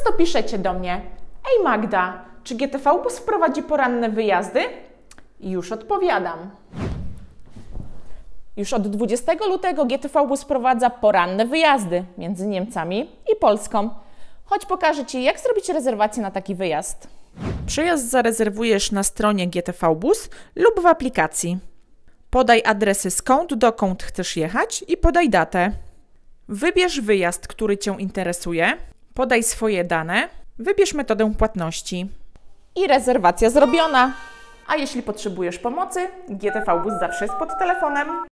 często piszecie do mnie: Ej Magda, czy GTV Bus wprowadzi poranne wyjazdy? I już odpowiadam. Już od 20 lutego GTV Bus wprowadza poranne wyjazdy między Niemcami i Polską. Chodź pokażę Ci, jak zrobić rezerwację na taki wyjazd. Przyjazd zarezerwujesz na stronie GTV Bus lub w aplikacji. Podaj adresy skąd, dokąd chcesz jechać i podaj datę. Wybierz wyjazd, który Cię interesuje, podaj swoje dane, wybierz metodę płatności. I rezerwacja zrobiona. A jeśli potrzebujesz pomocy, GTV Bus zawsze jest pod telefonem.